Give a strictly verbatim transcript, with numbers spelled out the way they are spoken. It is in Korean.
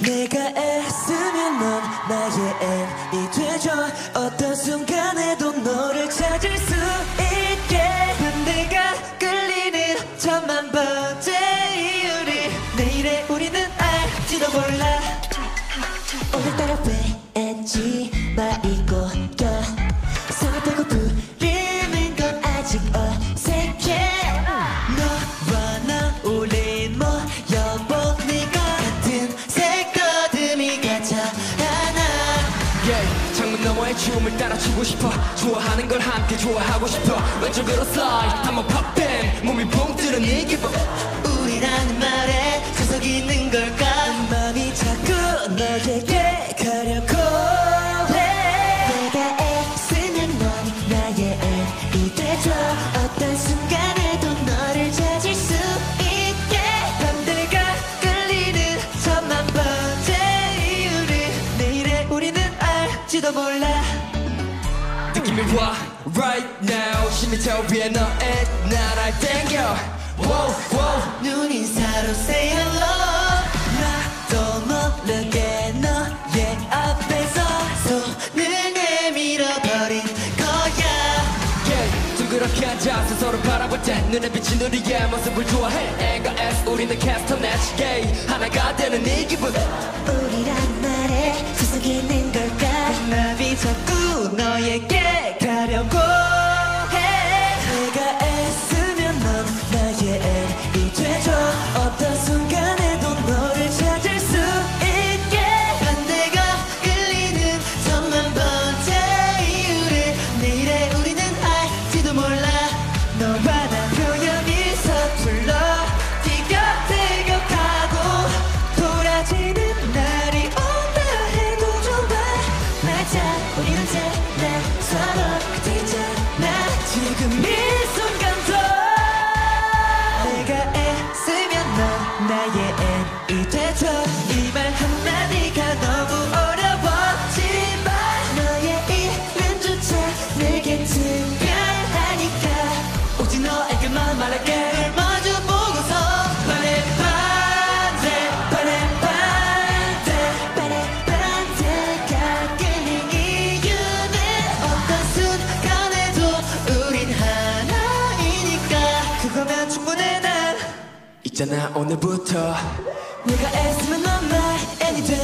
내가 애쓰면 넌 나의 N이 되죠. 어떤 순간에도 너를 찾을 수 있게 반대가 끌리는 천만 번째 이유를 내일의 우리는 알지도 몰라. 오늘따라 왠지 말이 꼬여 서글프고 부리는 건 아직 어색해. 너와 나 우린 모여보니까 같은 색더듬이 같잖아. yeah, 창문 너머의 춤을 따라 추고 싶어. 좋아하는 걸 함께 좋아하고 싶어. 왼쪽으로 slide 한번 pop in 몸이 붕 뜨는 이 기분. 우리라는 말에 자석 있는 걸까. 마음이 자꾸 너에게 가려고 해. 내가 애쓰면 넌 나의 N이 되죠. 어떤 순간에도 너를 찾을 수 있게 반대가 끌리는 천만 번째 이유를 내일의 우리는 알지도 몰라. 느낌이 와 right now 심리터 위에 너의 나를 땡겨. wow, wow. 눈인사로 say hello. 나도 모르게 너의 앞에서 손을 내밀어버린 거야. yeah, 둥그렇게 앉아서 서로 바라볼 때 눈에 비친 우리의 모습을 좋아해. N과 S 우리는 캐스터넷 yeah, 하나가 되는 이 기분. 우리란 말에 세상에 있는 걸까. 마음이 자꾸 너에게 가려고 해. 내가 애쓰면 넌 나의 N이 되죠. 어떤 순간에도 너를 찾을 수 있게 반대가 끌리는 천만 번째 이유를 내일의 우리는 알지도 몰라. 너와 나 표현이 서툴러 티격태격하고 돌아지는 날이 온다 해도 좋아. 맞아 우린 언제나 서로 곁에 있잖아. 지금 이 순간도 내가 애쓰면 넌 나의 N이 되죠. 이 말 한마디가 너무 어려웠지만 너의 이름조차 내게 특별하니까 오직 너에게만 말할게. 널 마주 보고서 반해 반대 반해 반대 반해 반대가 끌린 이유는 어떤 순간에도 우린 하나이니까 그거면 충분해. 난 있잖아 오늘부터 내가 애쓰면 넌 나의 N이 돼.